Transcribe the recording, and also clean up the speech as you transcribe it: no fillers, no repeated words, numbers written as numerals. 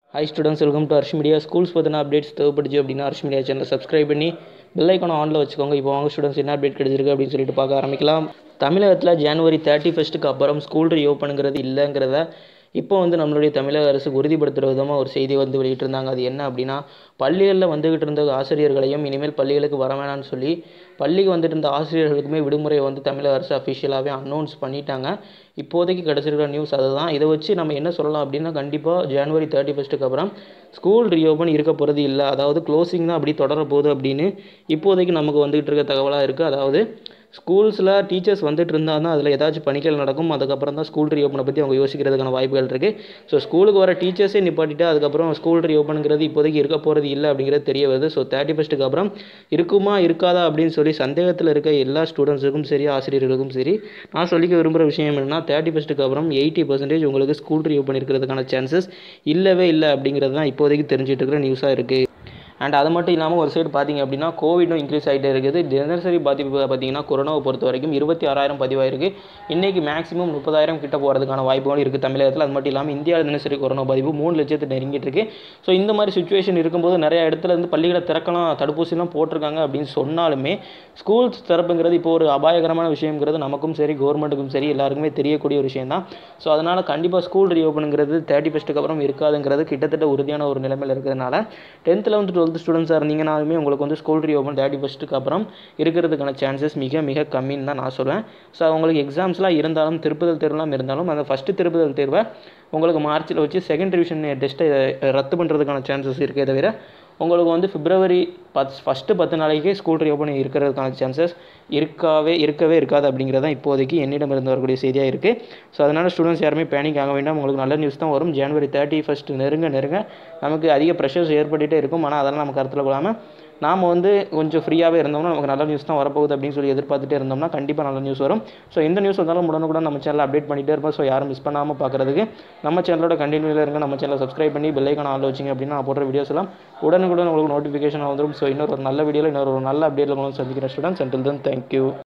Hi students, welcome to Arsh Media. Schools பற்றின updates தேவைப்படுச்சு அப்படின்னா Arsh Media சேனலை சப்ஸ்கிரைப் பண்ணி பெல் ஐக்கானை ஆனில் வச்சுக்கோங்க. இப்போ வாங்க ஸ்டூடெண்ட்ஸ் என்ன அப்டேட் கிடைச்சிருக்கு அப்படின்னு சொல்லிட்டு பார்க்க ஆரம்பிக்கலாம். தமிழகத்தில் ஜனவரி 31க்கு அப்புறம் ஸ்கூல் ரீஓப்பனுங்கிறது இல்லைங்கிறத இப்போ நம்மளுடைய தமிழக அரசு உறுதிப்படுத்துகிற விதமாக ஒரு செய்தி வெளியிட்டிருந்தாங்க. அது என்ன அப்படின்னா, பள்ளிகளில் வந்துகிட்டு இருந்த ஆசிரியர்களையும் இனிமேல் பள்ளிகளுக்கு வர வேணான்னு சொல்லி பள்ளிக்கு வந்துட்டு இருந்த ஆசிரியர்களுக்குமே விடுமுறையை தமிழக அரசு அஃபிஷியலாகவே அனௌன்ஸ் பண்ணிட்டாங்க. இப்போதைக்கு கிடச்சிருக்கிற நியூஸ் அதுதான். இதை வச்சு நம்ம என்ன சொல்லலாம் அப்படின்னா, கண்டிப்பாக ஜனவரி 31க்கு அப்புறம் ஸ்கூல் ரீஓப்பன் இருக்க போகிறது இல்லை, அதாவது க்ளோசிங் தான் அப்படி தொடர போகுது அப்படின்னு இப்போதைக்கு நமக்கு வந்துகிட்டு இருக்க தகவலாக இருக்குது. அதாவது ஸ்கூல்ஸில் டீச்சர்ஸ் வந்துட்டு இருந்தால் தான் அதில் ஏதாச்சும் பணிகள் நடக்கும். அதுக்கப்புறம் தான் ஸ்கூல் ரீஓப்பனை பற்றி அவங்க யோசிக்கிறதுக்கான வாய்ப்புகள் இருக்குது. ஸோ ஸ்கூலுக்கு வர டீச்சர்ஸே நிப்பாட்டிட்டு அதுக்கப்புறம் ஸ்கூல் ரீஓப்பனுங்கிறது இப்போதைக்கு இருக்க போகிறது இல்லை அப்படிங்கிறது தெரிய வருது. ஸோ 31க்கு அப்புறம் இருக்குமா இருக்காதா அப்படின்னு சொல்லி சந்தேகத்தில் இருக்க எல்லா ஸ்டூடெண்ட்ஸுக்கும் சரி, ஆசிரியர்களுக்கும் சரி, நான் சொல்லிக்க விரும்புகிற விஷயம் என்னென்னா, 31க்கு அப்புறம் 80% உங்களுக்கு ஸ்கூல் ரீஓப்பன் இருக்கிறதுக்கான சான்சஸ் இல்லவே இல்லை அப்படிங்கிறது தான் இப்போதைக்கு தெரிஞ்சிட்டு இருக்கிற நியூஸாக இருக்குது. அண்ட் அது மட்டும் இல்லாமல் ஒரு சைடு பார்த்திங்க அப்படின்னா, கோவிடும் இன்க்ரீஸ் ஆகிட்டே இருக்குது. தினசரி பாதிப்பு பார்த்திங்கன்னா கொரோனாவை பொறுத்த வரைக்கும் 26,000 பதிவாயிருக்கு. இன்றைக்கி மேக்ஸிமம் 30,000 கிட்ட போகிறதுக்கான வாய்ப்புகளும் இருக்குது தமிழகத்தில். அது மட்டும் இல்லாமல் இந்தியாவில் தினசரி கொரோனா பாதிப்பு 3 லட்சத்தை நெருங்கிட்டு இருக்கு. ஸோ இந்த மாதிரி சுச்சுவேஷன் இருக்கும்போது நிறைய இடத்துல பள்ளிகளை திறக்கலாம், தடுப்பூசிலாம் போட்டிருக்காங்க அப்படின்னு சொன்னாலுமே ஸ்கூல்ஸ் திறப்புங்கிறது இப்போ ஒரு அபாயகரமான விஷயங்கிறது நமக்கும் சரி, கவர்மெண்ட்டுக்கும் சரி, எல்லாருக்குமே தெரியக்கூடிய ஒரு விஷயம் தான். ஸோ அதனால் கண்டிப்பாக ஸ்கூல் ரீஓப்பனுங்கிறது 31க்கு அப்புறம் இருக்காதுங்கிறது கிட்டத்தட்ட உறுதியான ஒரு நிலைமையில் இருக்கிறதுனால 10th 11th 12th ஸ்டூடெண்ட்ஸாக இருந்தீங்கனாலுமே உங்களுக்கு ஸ்கூல் ரீஓப்பன் 31க்கு அப்புறம் இருக்கிறதுக்கான சான்சஸ் மிக மிக கம்மின்னு தான் நான் சொல்லுவேன். ஸோ உங்களுக்கு எக்ஸாம்ஸ்லாம் இருந்தாலும், திருப்புதல் தேர்வுலாம் இருந்தாலும், அந்த ஃபஸ்ட்டு திருப்புதல் தேர்வை உங்களுக்கு மார்ச்சில் வச்சு செகண்ட் ரிவிஷன் டெஸ்ட்டை ரத்து பண்ணுறதுக்கான சான்சஸ் இருக்கே தவிர உங்களுக்கு பிப்ரவரி 10 நாளைக்கே ஸ்கூல் ரீஓப்பன் இருக்கிறதுக்கான சான்சஸ் இருக்கவே இருக்காது அப்படிங்கிறது தான் இப்போதைக்கு என்னிடம் இருந்து வரக்கூடிய செய்தியாக இருக்குது. ஸோ அதனால் ஸ்டூடெண்ட்ஸ் யாருமே பேனிக் ஆக வேண்டாம். உங்களுக்கு நல்ல நியூஸ் தான் வரும். ஜனவரி 31 நெருங்க நமக்கு அதிக ப்ரெஷர்ஸ் ஏற்பட்டுகிட்டே இருக்கும். ஆனால் அதெல்லாம் நம்ம கருத்தில் கொள்ளாமல் நாம் கொஞ்சம் ஃப்ரீயாகவே இருந்தோம்னா நமக்கு நல்ல நியூஸ் தான் வரப்போகுது அப்படின்னு சொல்லி எதிர்பார்த்துட்டே இருந்தோம்னா கண்டிப்பாக நல்ல நியூஸ் வரும். ஸோ இந்த நியூஸ் வந்தாலும் உடனுக்குடன் நம்ம சேனலில் அப்டேட் பண்ணிகிட்டே இருப்போம். ஸோ யாரும் மிஸ் பண்ணாமல் பார்க்குறதுக்கு நம்ம சேனலோட கண்டினியூவில் இருங்க. நம்ம சேனலை சப்ஸ்கிரைப் பண்ணி பெல் ஐக்கான் ஆல் வச்சிங்க அப்படின்னா நான் போடுற வீடியோஸ் எல்லாம் உடனுக்குடன் உங்களுக்கு நோட்டிஃபிகேஷன் வந்துடும். ஸோ இன்னொரு நல்ல வீடியோவில் இன்னொரு நல்ல அப்டேட்டில் சந்திக்கிறேன் ஸ்டூடெண்ட்ஸ். Until then thank you.